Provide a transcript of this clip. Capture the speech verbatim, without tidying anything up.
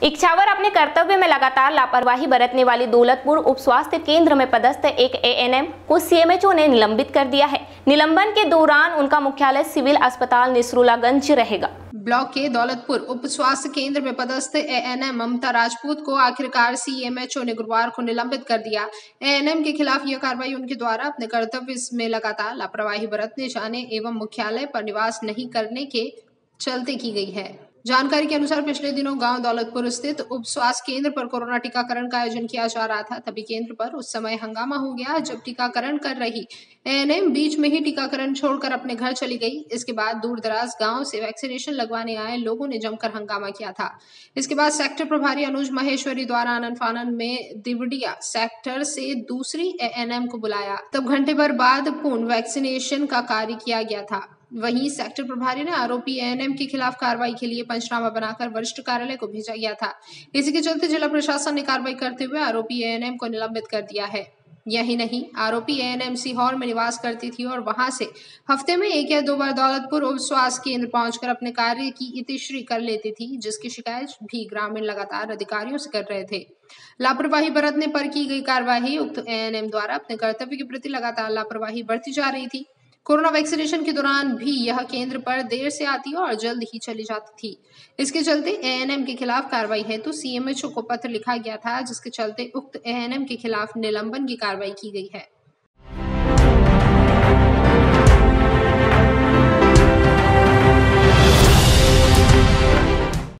इच्छावर अपने कर्तव्य में लगातार लापरवाही बरतने वाली दौलतपुर उप स्वास्थ्य केंद्र में पदस्थ एक एएनएम को एमएचओ ने निलंबित कर दिया है। निलंबन के दौरान उनका मुख्यालय सिविल अस्पताल निसरुलागंज रहेगा। ब्लॉक के दौलतपुर उप स्वास्थ्य केंद्र में पदस्थ एएनएम ममता राजपूत को आखिरकार सीएमएचओ ने गुरुवार को निलंबित कर दिया। एएनएम के खिलाफ यह कार्रवाई उनके द्वारा अपने कर्तव्य में लगातार लापरवाही बरतने जाने एवं मुख्यालय पर निवास नहीं करने के चलते की गई है। जानकारी के अनुसार पिछले दिनों गांव दौलतपुर स्थित उप स्वास्थ्य केंद्र पर कोरोना टीकाकरण का आयोजन किया जा रहा था। तभी केंद्र पर उस समय हंगामा हो गया जब टीकाकरण कर रही एएनएम बीच में ही टीकाकरण छोड़कर अपने घर चली गई। इसके बाद दूर दराज गांव से वैक्सीनेशन लगवाने आए लोगों ने जमकर हंगामा किया था। इसके बाद सेक्टर प्रभारी अनुज महेश्वरी द्वारा आनन फानन में दिवड़िया सेक्टर से दूसरी एएनएम को बुलाया। तब घंटे भर बाद पूर्ण वैक्सीनेशन का कार्य किया गया था। वहीं सेक्टर प्रभारी ने आरोपी एएनएम के खिलाफ कार्रवाई के लिए पंचनामा बनाकर वरिष्ठ कार्यालय को भेजा गया था। इसी के चलते जिला प्रशासन ने कार्रवाई करते हुए आरोपी एएनएम को निलंबित कर दिया है। यही नहीं, आरोपी एएनएम सीहोर में निवास करती थी और वहां से हफ्ते में एक या दो बार दौलतपुर उप स्वास्थ्य केंद्र पहुंचकर अपने कार्य की इतिश्री कर लेती थी, जिसकी शिकायत भी ग्रामीण लगातार अधिकारियों से कर रहे थे। लापरवाही बरतने पर की गई कार्रवाई उक्त एएनएम द्वारा अपने कर्तव्य के प्रति लगातार लापरवाही बरती जा रही थी। कोरोना वैक्सीनेशन के दौरान भी यह केंद्र पर देर से आती और जल्द ही चली जाती थी। इसके चलते एएनएम के खिलाफ कार्रवाई हेतु सीएमएचओ को पत्र लिखा गया था, जिसके चलते उक्त एएनएम के खिलाफ निलंबन की कार्रवाई की गई है।